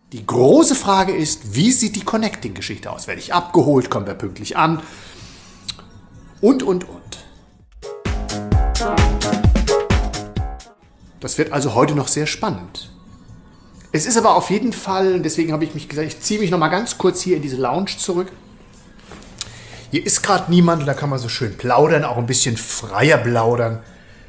Die große Frage ist, wie sieht die Connecting-Geschichte aus? Werde ich abgeholt? Kommt er pünktlich an? Und. Das wird also heute noch sehr spannend. Es ist aber auf jeden Fall, deswegen habe ich mich gesagt, ich ziehe mich noch mal ganz kurz hier in diese Lounge zurück. Hier ist gerade niemand und da kann man so schön plaudern, auch ein bisschen freier plaudern.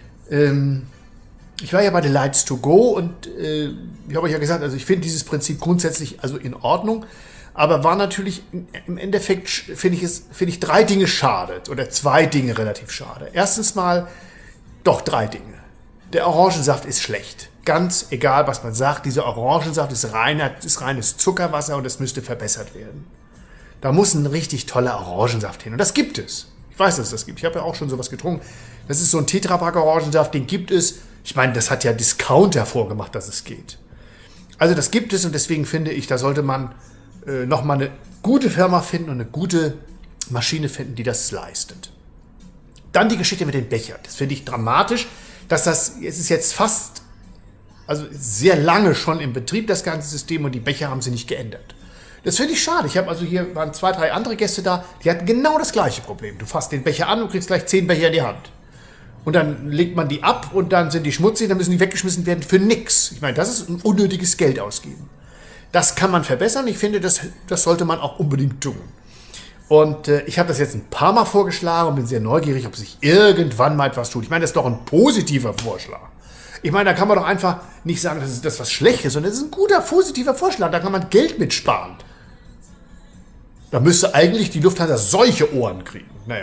Ich war ja bei The Lights to Go und ich habe euch ja gesagt, also ich finde dieses Prinzip grundsätzlich also in Ordnung, aber war natürlich im Endeffekt, finde ich 3 Dinge schade oder 2 Dinge relativ schade. Erstens mal, doch 3 Dinge. Der Orangensaft ist schlecht. Ganz egal, was man sagt, dieser Orangensaft ist reines Zuckerwasser und es müsste verbessert werden. Da muss ein richtig toller Orangensaft hin und das gibt es. Ich weiß, dass es das gibt. Ich habe ja auch schon sowas getrunken. Das ist so ein Tetrapack Orangensaft, den gibt es. Ich meine, das hat ja Discount hervorgemacht, dass es geht. Also das gibt es und deswegen finde ich, da sollte man nochmal eine gute Firma finden und eine gute Maschine finden, die das leistet. Dann die Geschichte mit den Bechern. Das finde ich dramatisch, dass es ist jetzt fast, also sehr lange schon im Betrieb, das ganze System, und die Becher haben sie nicht geändert. Das finde ich schade. Hier waren 2, 3 andere Gäste da, die hatten genau das gleiche Problem. Du fasst den Becher an und kriegst gleich 10 Becher in die Hand. Und dann legt man die ab und dann sind die schmutzig, dann müssen die weggeschmissen werden für nix. Ich meine, das ist ein unnötiges Geld ausgeben. Das kann man verbessern. Ich finde, das sollte man auch unbedingt tun. Und ich habe das jetzt ein paar Mal vorgeschlagen und bin sehr neugierig, ob sich irgendwann mal etwas tut. Ich meine, das ist doch ein positiver Vorschlag. Ich meine, da kann man doch einfach nicht sagen, das ist das was Schlechtes, sondern das ist ein guter, positiver Vorschlag. Da kann man Geld mitsparen. Da müsste eigentlich die Lufthansa solche Ohren kriegen. Naja.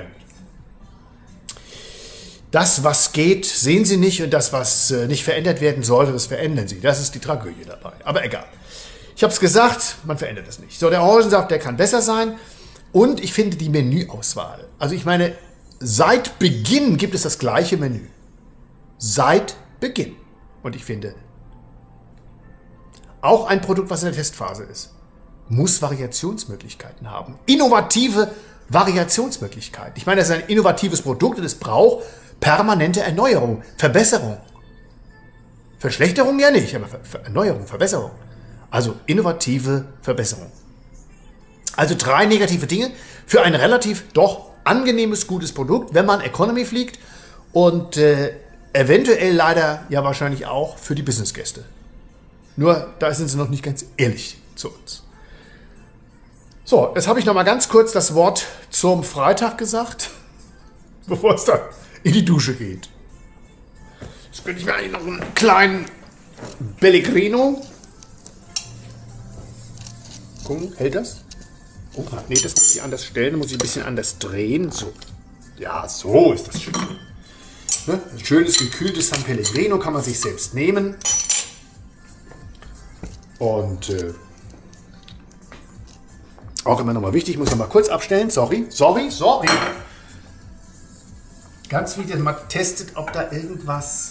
Das, was geht, sehen sie nicht, und das, was nicht verändert werden sollte, das verändern sie. Das ist die Tragödie dabei. Aber egal. Ich habe es gesagt, man verändert es nicht. So, der Orangensaft, der kann besser sein. Und ich finde die Menüauswahl. Also ich meine, seit Beginn gibt es das gleiche Menü. Seit Beginn. Und ich finde, auch ein Produkt, was in der Testphase ist, muss Variationsmöglichkeiten haben. Innovative Variationsmöglichkeiten. Ich meine, das ist ein innovatives Produkt und es braucht permanente Erneuerung, Verbesserung. Verschlechterung ja nicht, aber Erneuerung, Verbesserung. Also innovative Verbesserung. Also 3 negative Dinge für ein relativ doch angenehmes, gutes Produkt, wenn man Economy fliegt und eventuell leider ja wahrscheinlich auch für die Businessgäste. Nur da sind sie noch nicht ganz ehrlich zu uns. So, jetzt habe ich noch mal ganz kurz das Wort zum Freitag gesagt, bevor es dann in die Dusche geht. Jetzt könnte ich mir eigentlich noch einen kleinen Pellegrino. Gucken, hält das? Oh, nee, das muss ich anders stellen, muss ich ein bisschen anders drehen. So. Ja, so ist das schön. Ne? Ein schönes, gekühltes San Pellegrino kann man sich selbst nehmen. Und auch immer noch mal wichtig, muss noch mal kurz abstellen. Sorry. Ganz wichtig, dass man testet, ob da irgendwas,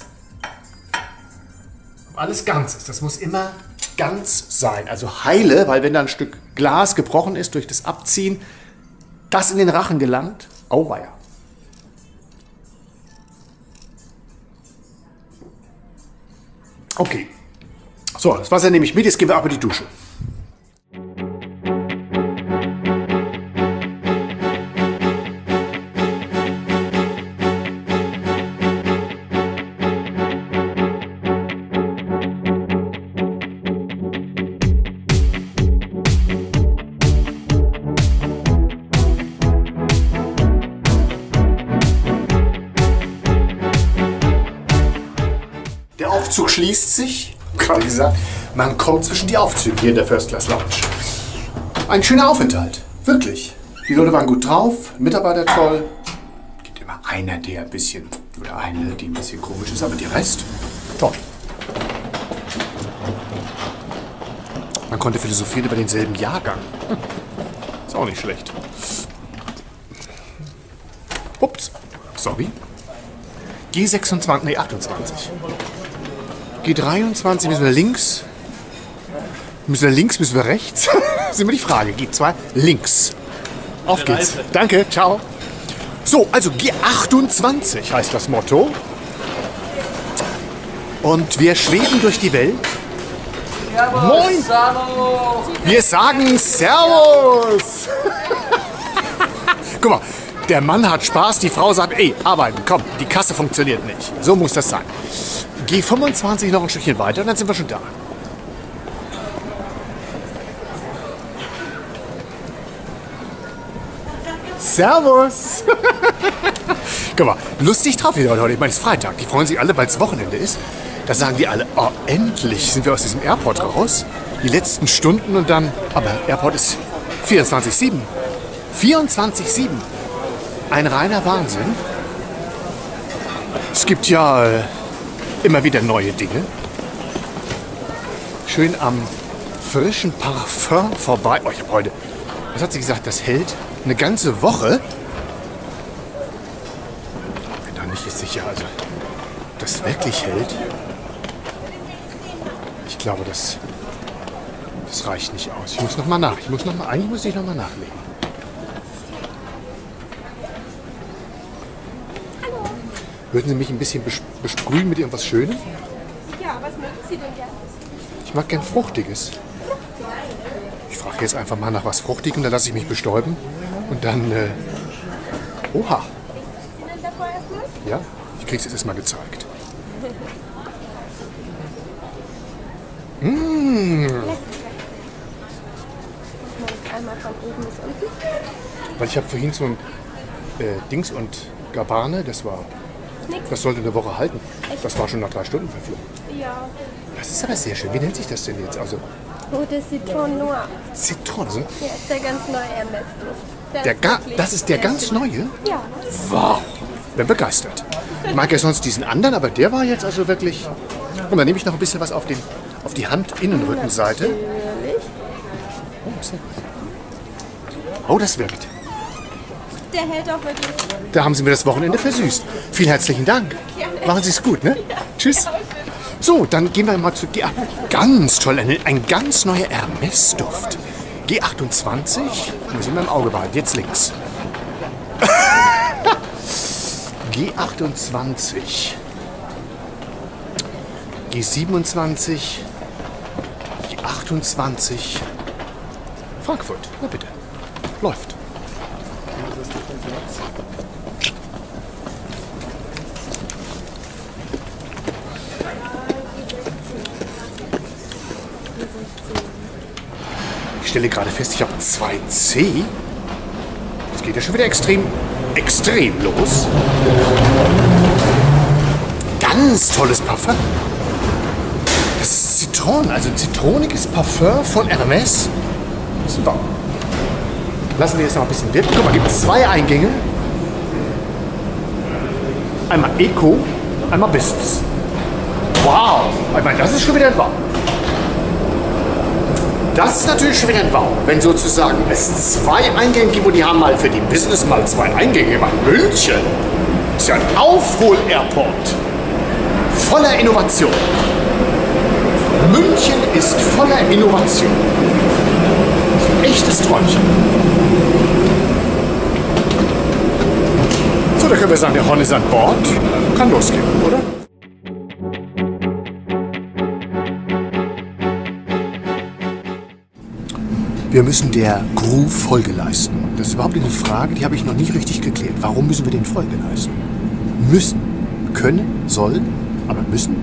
ob alles ganz ist. Das muss immer ganz sein, also heile, weil wenn da ein Stück Glas gebrochen ist durch das Abziehen, das in den Rachen gelangt, auweia. Okay, so, das Wasser nehme ich mit, jetzt gehen wir ab in die Dusche. Der Aufzug schließt sich, gerade gesagt, man kommt zwischen die Aufzüge hier in der First Class Lounge. Ein schöner Aufenthalt, wirklich. Die Leute waren gut drauf, Mitarbeiter toll. Gibt immer einer, der ein bisschen, oder eine, die ein bisschen komisch ist, aber die Rest, toll. Man konnte philosophieren über denselben Jahrgang. Ist auch nicht schlecht. Ups, sorry. G26, nee, 28. G23 müssen wir links. Müssen wir links, müssen wir rechts? Das ist immer die Frage. G2, links. Auf geht's. Danke, ciao. So, also G28 heißt das Motto. Und wir schweben durch die Welt. Moin! Wir sagen Servus! Guck mal, der Mann hat Spaß, die Frau sagt, ey, arbeiten, komm, die Kasse funktioniert nicht. So muss das sein. Geh 25 noch ein Stückchen weiter und dann sind wir schon da. Servus! Guck mal, lustig drauf wieder heute. Ich meine, es ist Freitag. Die freuen sich alle, weil es Wochenende ist. Da sagen die alle, oh, endlich sind wir aus diesem Airport raus. Die letzten Stunden und dann... Aber Airport ist 24/7. 24/7. Ein reiner Wahnsinn. Es gibt ja immer wieder neue Dinge. Schön am frischen Parfum vorbei. Oh, ich habe heute... Was hat sie gesagt? Das hält eine ganze Woche. Bin da nicht sicher, also das wirklich hält. Ich glaube, das reicht nicht aus. Ich muss noch mal nach. Eigentlich muss ich noch mal nachlegen. Würden Sie mich ein bisschen besprühen mit irgendwas Schönem? Ja, was mögen Sie denn gerne? Ich mag gern Fruchtiges. Ich frage jetzt einfach mal nach was Fruchtigem, dann lasse ich mich bestäuben. Und dann, oha. Sie denn davor erstmal? Ja, ich krieg's jetzt erstmal gezeigt. Mmh. Einmal von oben bis unten. Weil ich habe vorhin so ein Dings und Gabbane, das sollte eine Woche halten. Das war schon nach 3 Stunden verflogen. Ja. Das ist aber sehr schön. Wie nennt sich das denn jetzt? Also Eau de Citron Noir. Zitrone. Ja, ist der ganz neue Hermes-Duft. Das ist der ganz neue? Ja. Wow. Bin begeistert. Ich mag ja sonst diesen anderen, aber der war jetzt also wirklich... Und dann nehme ich noch ein bisschen was auf die Handinnenrückenseite. Natürlich. Oh, sehr gut. Oh, das wirkt. Der hält auch wirklich. Da haben Sie mir das Wochenende versüßt. Vielen herzlichen Dank. Machen Sie es gut, ne? Tschüss. So, dann gehen wir mal zu G8. Ganz toll, ein ganz neuer Hermes-Duft. G28. Muss ich mal im Auge behalten. Jetzt links. G28. G27. G28. Frankfurt. Na bitte. Läuft. Ich stelle gerade fest, ich habe 2C. Das geht ja schon wieder extrem los. Ganz tolles Parfum. Das ist Zitronen, also zitroniges Parfum von Hermes. Super. Lassen wir jetzt noch ein bisschen wirken. Guck mal, gibt es 2 Eingänge. Einmal Eco, einmal Business. Wow. Ich meine, das ist schon wieder ein Wow. Das ist natürlich schon wieder ein Wow, wenn sozusagen es 2 Eingänge gibt und die haben mal für die Business mal 2 Eingänge. Mal München ist ja ein Aufhol-Airport. Voller Innovation. München ist voller Innovation. Echtes Träumchen. So, da können wir sagen, der Horn ist an Bord. Kann losgehen, oder? Wir müssen der Crew Folge leisten. Das ist überhaupt eine Frage, die habe ich noch nicht richtig geklärt. Warum müssen wir den Folge leisten? Müssen. Können, sollen, aber müssen.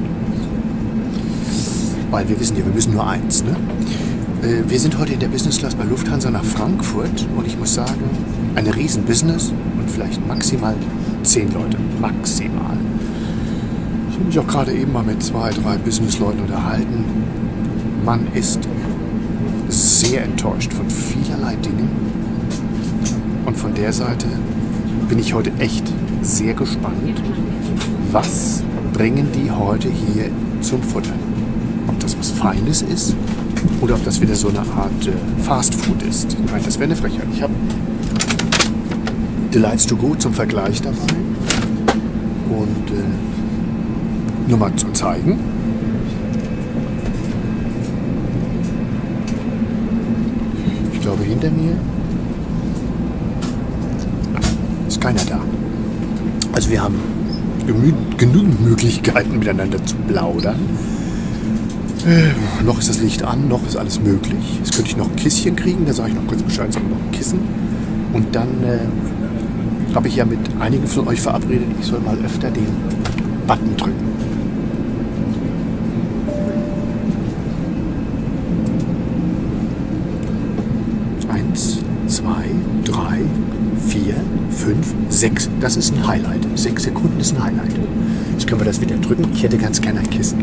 Weil wir wissen ja, wir müssen nur eins. Ne? Wir sind heute in der Business Class bei Lufthansa nach Frankfurt und ich muss sagen, eine riesen Business und vielleicht maximal 10 Leute. Maximal. Ich habe mich auch gerade eben mal mit 2, 3 Businessleuten unterhalten. Man ist sehr enttäuscht von vielerlei Dingen. Und von der Seite bin ich heute echt sehr gespannt, was bringen die heute hier zum Futter. Ob das was Feines ist oder ob das wieder so eine Art Fast Food ist. Ich meine, das wäre eine Frechheit. Ich habe Delights to Go zum Vergleich dabei. Und nur mal zum Zeigen. Ich glaube, hinter mir ist keiner da. Also wir haben genügend Möglichkeiten, miteinander zu plaudern. Noch ist das Licht an, noch ist alles möglich. Jetzt könnte ich noch ein Kisschen kriegen, da sage ich noch kurz Bescheid, sage noch ein Kissen. Und dann habe ich ja mit einigen von euch verabredet, ich soll mal öfter den Button drücken. Eins, zwei, drei, 4, 5, 6. Das ist ein Highlight. 6 Sekunden ist ein Highlight. Jetzt können wir das wieder drücken. Ich hätte ganz gerne ein Kissen.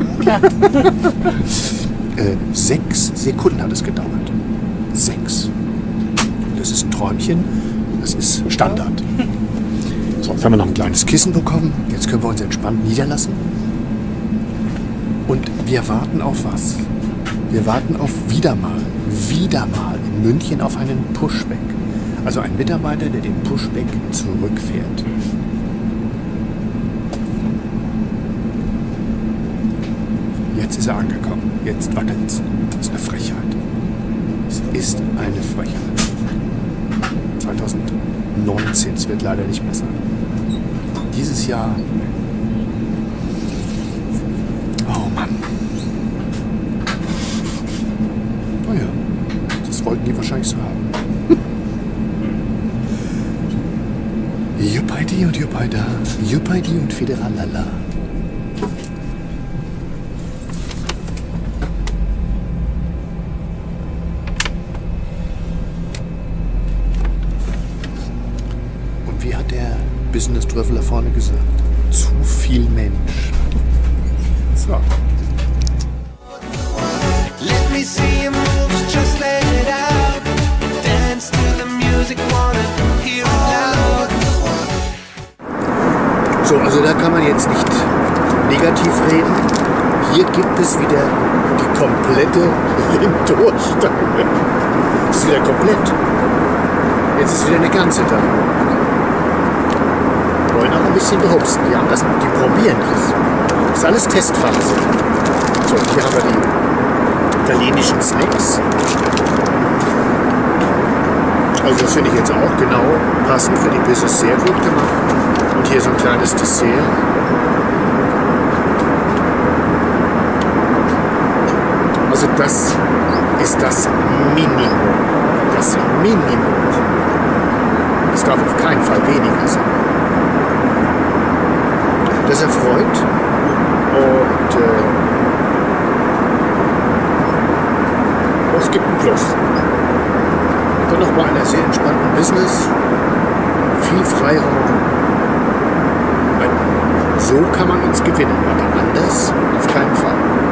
6 Sekunden hat es gedauert. 6. Das ist ein Träumchen. Das ist Standard. So, jetzt haben wir noch ein kleines Kissen bekommen. Jetzt können wir uns entspannt niederlassen. Und wir warten auf was? Wir warten auf wieder mal in München auf einen Pushback. Also ein Mitarbeiter, der den Pushback zurückfährt. Jetzt ist er angekommen. Jetzt wackelt's. Das ist eine Frechheit. Es ist eine Frechheit. 2019, es wird leider nicht besser. Dieses Jahr... Oh Mann. Naja, das wollten die wahrscheinlich so haben. Juppidi und Juppida, Juppidi und Federalala. Und wie hat der Business-Traveler vorne gesagt? Zu viel Mensch. So. Let me see your moves, just let it out. Dance to the music, wanna hear it loud. So, also da kann man jetzt nicht negativ reden. Hier gibt es wieder die komplette Lindorstange. Es ist wieder komplett. Jetzt ist wieder eine ganze da. Wollen auch ein bisschen behupsen. Die probieren das. Das ist alles Testphase. So, hier haben wir die italienischen Snacks. Also das finde ich jetzt auch genau passend für die Business, sehr gut gemacht. Und hier so ein kleines Dessert. Also das ist das Minimum. Das Minimum. Es darf auf keinen Fall weniger sein. Das erfreut. Und es gibt ein Plus. Dann noch bei einer sehr entspannten Business. Viel Freiraum. So kann man uns gewinnen, aber anders auf keinen Fall.